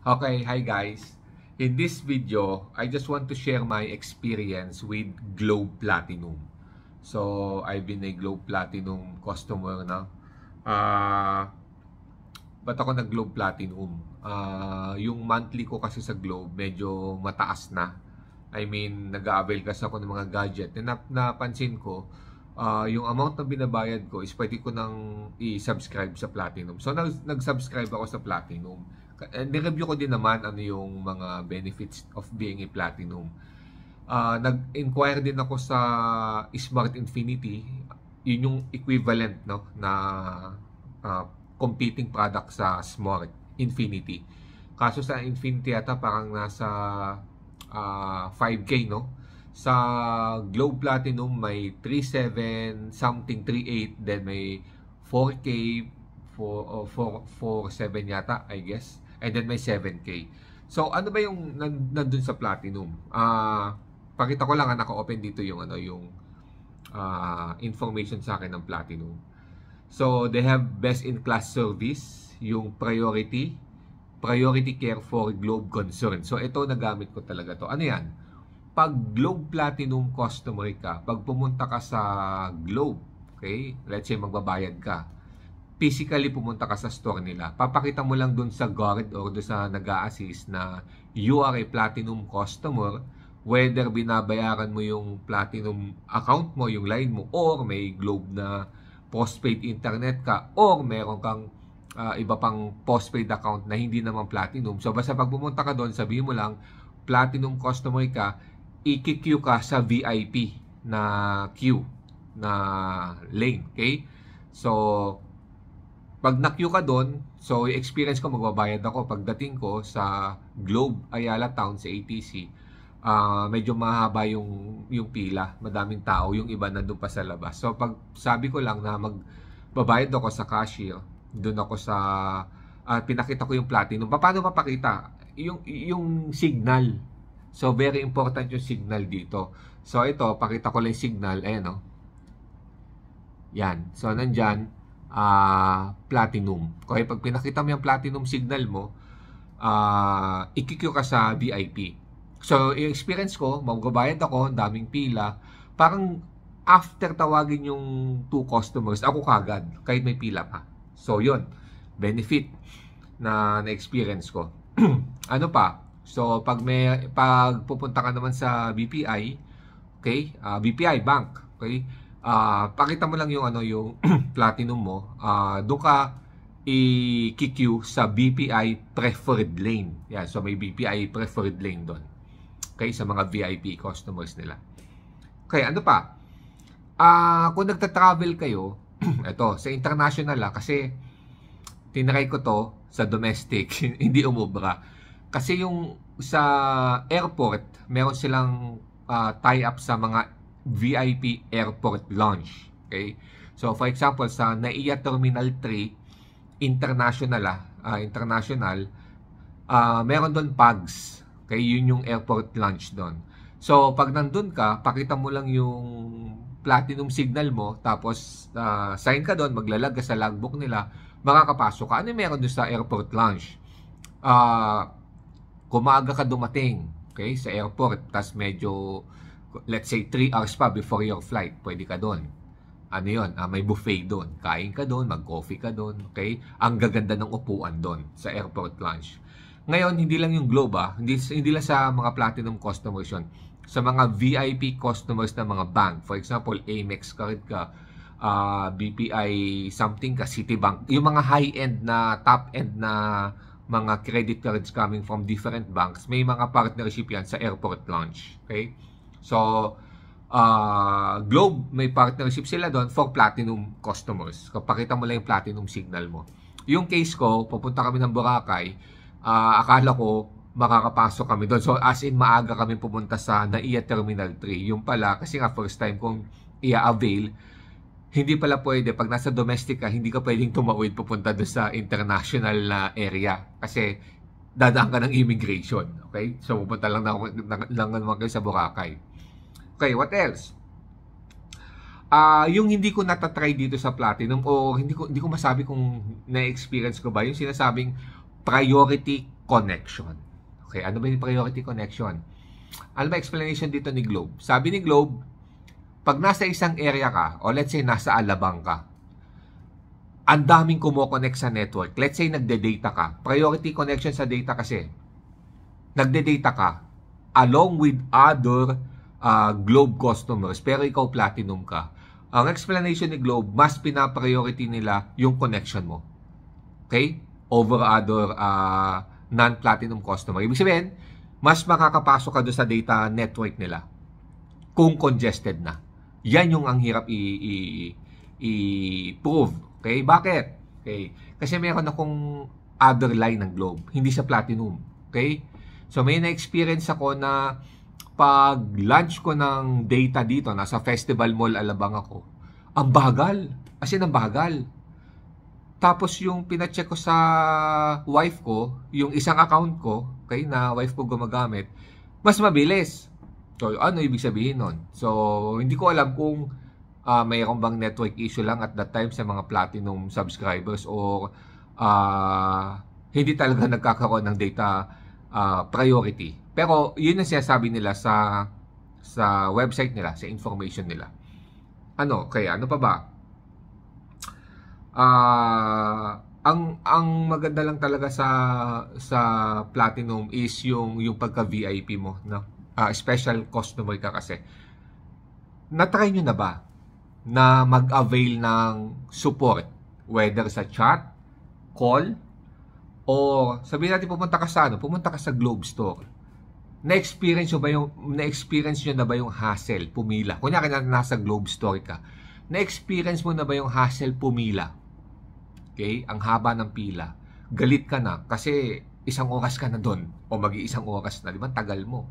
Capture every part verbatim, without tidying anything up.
Okay, hi guys. In this video, I just want to share my experience with Globe Platinum. So, I've been a Globe Platinum customer na. Ah, ba't ako nag-Globe Platinum? Ah, yung monthly ko kasi sa Globe medyo mataas na. I mean, nag-a-avail kasi ako ng mga gadget. And nap napansin ko, ah, yung amount na binabayad ko is pwede ko nang i-subscribe sa Platinum. So, nag-subscribe ako sa Platinum. And ni-review ko din naman ano yung mga benefits of being a Platinum. Uh, nag-inquire din ako sa Smart Infinity. Yun yung equivalent no na uh, competing product sa Smart Infinity. Kaso sa Infinity ata parang nasa uh, five K no. Sa Globe Platinum may three point seven something three point eight, then may four K four point seven yata, I guess. And then may seven K. So ano ba yung nandun sa Platinum? Ah, uh, pakita ko lang, naka-open dito yung ano yung uh, information sa akin ng Platinum. So they have best in class service, yung priority, priority care for Globe concern. So ito nagamit ko talaga to. Ano yan? Pag Globe Platinum customer ka, pag pumunta ka sa Globe, okay? Let's say magbabayad ka. Physically pumunta ka sa store nila. Papakita mo lang dun sa guard or dun sa nag-a-assist na you are a Platinum customer, whether binabayaran mo yung Platinum account mo, yung line mo, or may Globe na postpaid internet ka, or meron kang uh, iba pang postpaid account na hindi naman Platinum. So basta pag pumunta ka doon, sabihin mo lang Platinum customer ka, i-queue ka sa V I P na queue na lane, okay? So pag na-queue ka doon, so yung experience ko, magbabayad ako. Pagdating ko sa Globe Ayala Town sa A T C, uh, medyo mahaba yung, yung pila. Madaming tao, yung iba nandun pa sa labas. So pag sabi ko lang na magbabayad ako sa cashier, doon ako sa, uh, pinakita ko yung Platinum. Paano papakita? Yung, yung signal. So very important yung signal dito. So ito, pakita ko lang yung signal. Ayan o. Yan. So nandyan. Uh, Platinum. Kaya pag pinakita mo yung Platinum signal mo, uh, i-queue ka sa V I P. So, yung experience ko, magbabayad ako, daming pila. Parang after tawagin yung two customers, ako kagad, kahit may pila pa. So, yun. Benefit na na-experience ko. Ano pa? So, pag may pag pupunta ka naman sa B P I, okay? Uh, B P I Bank, okay? Uh, pakita mo lang yung ano yung Platinum mo, uh, doon ka i-queue sa B P I preferred lane. Yeah, so may B P I preferred lane doon. Okay, sa mga V I P customers nila. Okay, ano pa? Uh, kung nagta-travel kayo, eto, sa international ah, kasi tinry ko to sa domestic, hindi umubra. Kasi yung sa airport, meron silang uh, tie-up sa mga V I P airport lounge. Okay? So for example, sa N A I A Terminal three International ah, uh, International, uh, meron doon P A Gs. Okay? Yun yung airport lounge doon. So pag nandun ka, pakita mo lang yung Platinum signal mo, tapos uh, sign ka doon, maglalag ka sa logbook nila, makakapasok ka. Ano meron doon sa airport lounge? Uh, kumaga ka dumating, okay, sa airport, tas medyo let's say three hours pa before your flight, pwede ka doon. Ano yun? Ah, may buffet doon. Kain ka doon, mag-coffee ka doon. Okay? Ang gaganda ng upuan doon sa airport lounge. Ngayon, hindi lang yung Globe ah. Hindi, hindi lang sa mga Platinum customers yun. Sa mga V I P customers ng mga bank. For example, Amex card ka, uh, B P I something ka, Citibank. Yung mga high-end na, top-end na mga credit cards coming from different banks, may mga partnership yan sa airport lounge. Okay? So, uh, Globe, may partnership sila doon for Platinum customers. Kapakita mo lang yung Platinum signal mo. Yung case ko, pupunta kami ng Boracay, uh, akala ko makakapasok kami doon. So, as in, maaga kami pumunta sa N A I A Terminal three. Yung pala, kasi nga first time kong i-avail, hindi pala pwede. Pag nasa domestic ka, hindi ka pwedeng tumawid pupunta doon sa international na area. Kasi, dadaan ka ng immigration. Okay? So, pupunta lang, na, lang, lang naman kayo sa Boracay. Okay, what else? Ah, uh, yung hindi ko natatry dito sa Platinum, o hindi ko hindi ko masabi kung na-experience ko ba yung sinasabing priority connection. Okay, ano ba yung priority connection? Ano ba explanation dito ni Globe? Sabi ni Globe, pag nasa isang area ka, o let's say nasa Alabang ka, ang daming kumo-connect sa network. Let's say nagde-data ka. Priority connection sa data kasi. Nagde-data ka along with other uh, Globe customers, pero ikaw Platinum ka. Ang explanation ni Globe, mas pina-priority nila yung connection mo. Okay? Over other uh, non-Platinum customer. Ibig sabihin, mas makakapasok ka doon sa data network nila kung congested na. Yan yung ang hirap i-prove. Okay? Bakit? Okay? Kasi meron akong other line ng Globe. Hindi sa Platinum. Okay? So, may na-experience ako na pag launch ko ng data dito, nasa Festival Mall Alabang ako, ang bagal. As in, ang bagal. Tapos, yung pinacheck ko sa wife ko, yung isang account ko, okay, na wife ko gumagamit, mas mabilis. So, ano ibig sabihin nun? So, hindi ko alam kung uh, mayroon bang network issue lang at that time sa mga Platinum subscribers or uh, hindi talaga nagkakaroon ng data uh, priority. Pero, yun ang sinasabi nila sa sa website nila, sa information nila. Ano? Kaya, ano pa ba? Ah... Uh, ang ang maganda lang talaga sa sa Platinum is yung yung pagka-V I P mo, no? Uh, special customer ka kasi. Na-try nyo na ba na mag-avail ng support whether sa chat, call, o sabihin natin pumunta ka sa ano, pumunta ka sa Globe Store. Na-experience nyo ba yung na-experience nyo na ba yung hassle pumila? Kunyari na nasa Globe Store ka. Na-experience mo na ba yung hassle pumila? Okay? Ang haba ng pila. Galit ka na kasi isang oras ka na doon o mag-iisang oras na. Di ba? Tagal mo.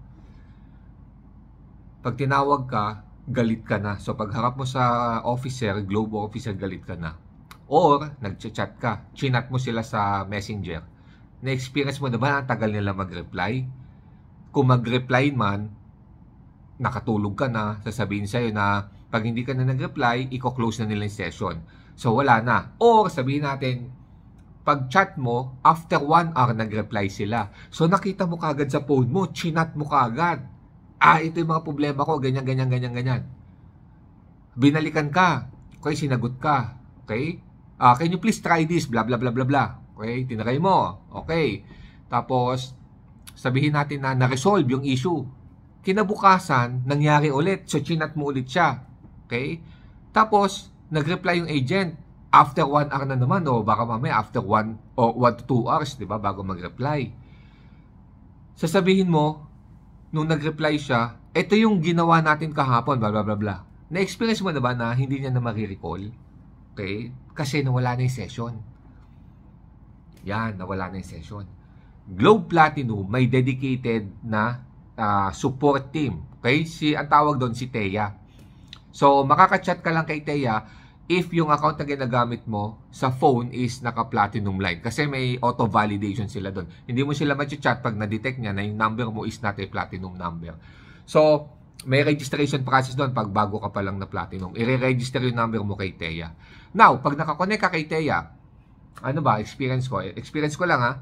Pag tinawag ka, galit ka na. So, pag harap mo sa officer, Globe officer, galit ka na. Or, nag-chat ka. Chinat mo sila sa messenger. Na-experience mo na ba ang tagal nila mag-reply? Kung mag-reply man, nakatulog ka na, sasabihin sa'yo na pag hindi ka na nag-reply, i-close na nila yung session. So, wala na. Or, sabihin natin, pag chat mo, after one hour, nag-reply sila. So, nakita mo kagad sa phone mo, chinat mo kagad. Ah, ito yung mga problema ko, ganyan, ganyan, ganyan, ganyan. Binalikan ka. Okay, sinagot ka. Okay? Uh, can you please try this? Blah, blah, blah, blah, blah. Okay, tinry mo. Okay. Tapos, sabihin natin na na-resolve yung issue. Kinabukasan, nangyari ulit. So, chinat mo ulit siya. Okay? Tapos, nag-reply yung agent after one hour na naman o baka mamaya after one o one to two hours, di ba, bago mag-reply. Sasabihin mo, nung nag-reply siya, ito yung ginawa natin kahapon, blah, blah, blah, blah. Na-experience mo na ba na hindi niya na ma-recall? Okay? Kasi nawala na yung session. Yan, nawala na yung session. Globe Platinum, may dedicated na uh, support team. Okay? Si, ang tawag doon si Thea. So, makaka-chat ka lang kay Thea if yung account na ginagamit mo sa phone is naka-Platinum line. Kasi may auto-validation sila doon. Hindi mo sila mag-chat pag na-detect niya na yung number mo is not a Platinum number. So, may registration process doon pag bago ka pa lang na Platinum. I-re-register yung number mo kay Thea. Now, pag nakakonect ka kay Thea, ano ba, experience ko? Experience ko lang ha.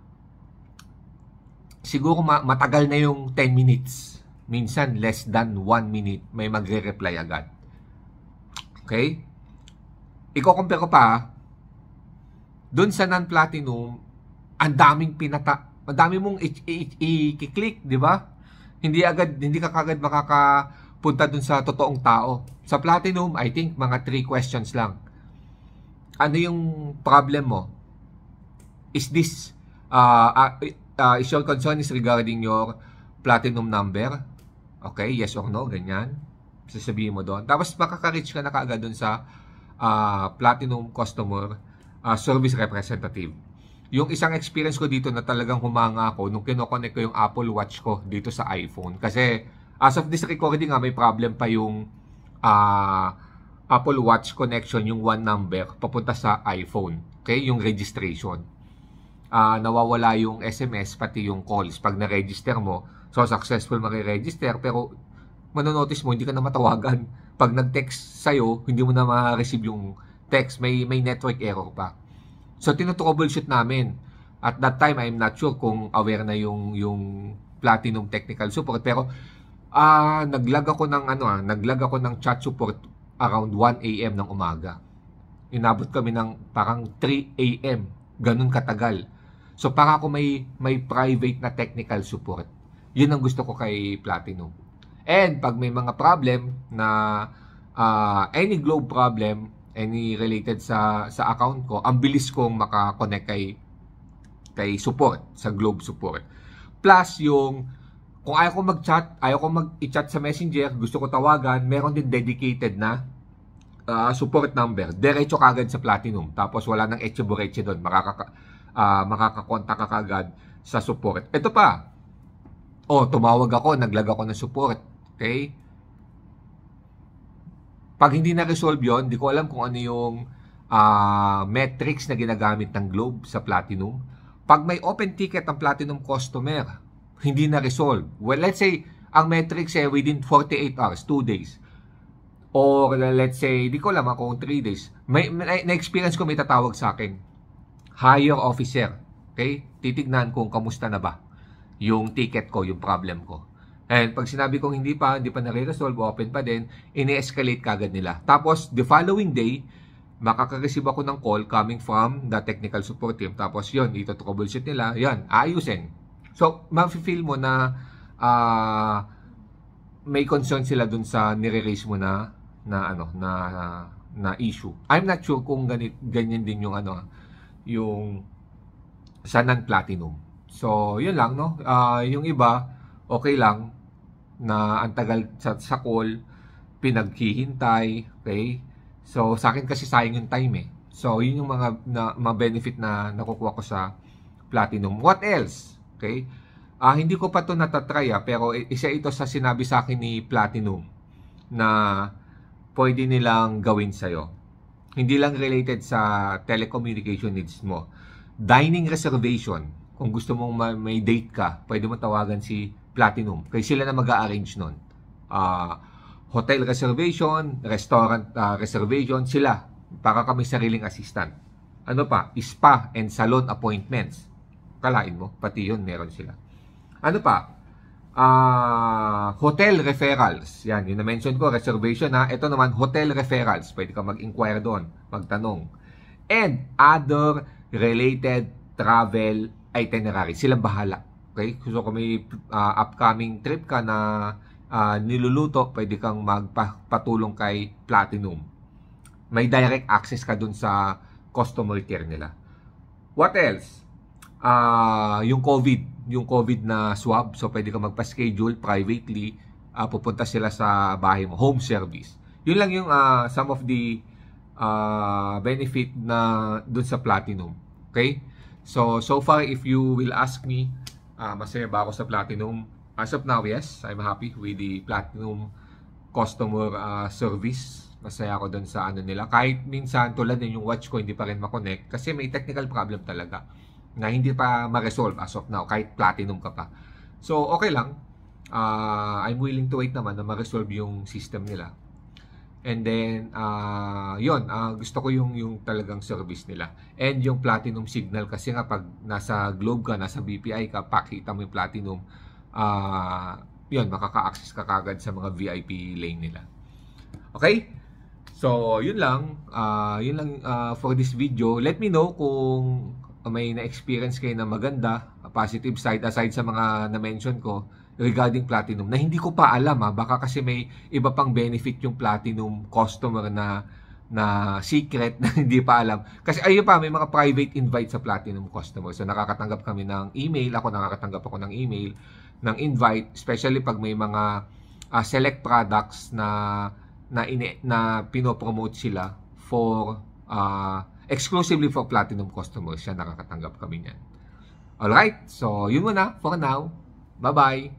Siguro ma- matagal na yung ten minutes. Minsan, less than one minute, may magre-reply agad. Okay? Iko-compare ko pa, doon sa non-platinum, ang daming pinata, ang dami mong i-click, di ba? Hindi agad, hindi ka kagad makakapunta doon sa totoong tao. Sa platinum, I think, mga three questions lang. Ano yung problem mo? Is this, uh, uh, uh, is your concern is regarding your platinum number? Okay, yes or no, ganyan. Sasabihin mo doon. Tapos makaka-reach ka na kaagad doon sa uh, Platinum Customer uh, Service Representative. Yung isang experience ko dito na talagang humanga ako nung kinoconnect ko yung Apple Watch ko dito sa iPhone. Kasi as of this recording nga, may problem pa yung uh, Apple Watch connection, yung one number, papunta sa iPhone. Okay, yung registration. Uh, nawawala yung S M S, pati yung calls. Pag na-register mo, so successful maki-register, pero manonotice mo, hindi ka na matawagan. Pag nag-text sa'yo, hindi mo na ma-receive yung text. May, may network error pa. So, tinutroubleshoot namin. At that time, I'm not sure kung aware na yung yung Platinum technical support, pero ah uh, naglag ako ng ano ah, naglag ako ng chat support around one A M ng umaga. Inabot kami ng parang three A M, ganun katagal. So para ako may may private na technical support. Yun ang gusto ko kay Platinum. And pag may mga problem na uh, any Globe problem, any related sa sa account ko, ang bilis kong maka-connect kay kay support, sa Globe support. Plus yung kung ayaw ko mag-chat, ayaw ko mag-i-chat sa Messenger, gusto ko tawagan, meron din dedicated na uh, support number. Diretso kagad sa Platinum. Tapos wala nang etche-bureche doon. Makaka uh, makakakontak ka kagad sa support. Ito pa. Oh, tumawag ako, naglag ako ng support. Okay? Pag hindi na-resolve yon, di ko alam kung ano yung uh, metrics na ginagamit ng Globe sa Platinum. Pag may open ticket ang Platinum customer, hindi na-resolve. Well, let's say, ang metrics eh within forty-eight hours, two days. Or let's say, di ko alam kung three days. May, may, na-experience ko may tatawag sa akin. Higher officer. Okay? Titignan kung kamusta na ba yung ticket ko, yung problem ko. And pag sinabi kong hindi pa, hindi pa nare-resolve, open pa din, ini-escalate kagad nila. Tapos, the following day, makaka-receive ako ng call coming from the technical support team. Tapos yun, ito troubleshoot nila, yan, ayusin. So, ma-feel mo na uh, may concern sila dun sa nire-raise mo na na ano na na issue. I'm not sure kung ganit ganyan din yung ano yung sa non-platinum. So, yun lang no. Uh, yung iba okay lang na ang tagal sa, sa call, pinaghihintay, okay? So, sa akin kasi sayang yung time eh. So, yun yung mga, na, mga benefit na nakukuha ko sa Platinum. What else? Okay? Uh, hindi ko pa ito natatry ah, pero isa ito sa sinabi sa akin ni Platinum na pwede nilang gawin sa'yo. Hindi lang related sa telecommunication needs mo. Dining reservation. Kung gusto mong may date ka, pwede mo tawagan si Platinum. Kaya sila na mag-a-arrange nun. Ah... Uh, hotel reservation, restaurant uh, reservation, sila. Para kami sariling assistant. Ano pa? Spa and salon appointments. Kalain mo, pati yun meron sila. Ano pa? Uh, hotel referrals. Yan, yun na-mention ko, reservation ha. Ito naman, hotel referrals. Pwede ka mag-inquire doon, magtanong. And other related travel itinerary. Sila bahala. Okay? So kung may uh, upcoming trip ka na Uh, niluluto, pwede kang magpatulong kay Platinum. May direct access ka dun sa customer care nila. What else? Uh, yung COVID, yung COVID na swab, so pwede kang magpa-schedule privately, uh, pupunta sila sa bahay mo, home service. Yun lang yung uh, some of the uh, benefit na dun sa Platinum. Okay? So, so far, if you will ask me, uh, masaya ba ako sa Platinum? As of now, yes, I'm happy with the Platinum customer uh, service. Masaya ako dun sa ano nila. Kahit minsan, tulad din yung watch ko, hindi pa rin makonect. Kasi may technical problem talaga na hindi pa ma-resolve as of now, kahit Platinum ka pa. So, okay lang. Uh, I'm willing to wait naman na ma-resolve yung system nila. And then, uh, yun, uh, gusto ko yung, yung talagang service nila. And yung Platinum signal, kasi nga pag nasa Globe ka, nasa B P I ka, pakita mo yung Platinum, Uh, yun, makaka-access ka kagad sa mga V I P lane nila. Okay? So, yun lang. Uh, yun lang uh, for this video. Let me know kung may na-experience kayo na maganda, positive side, aside sa mga na-mention ko regarding Platinum, na hindi ko pa alam ha. Baka kasi may iba pang benefit yung Platinum customer na na secret na hindi pa alam. Kasi ayun pa, may mga private invite sa Platinum customer. So, nakakatanggap kami ng email. Ako nakakatanggap ako ng email, ng invite, especially pag may mga uh, select products na na, ine, na pinopromote sila for uh, exclusively for Platinum customers. Siya nakakatanggap kami niyan. Alright, so yun muna for now. Bye-bye!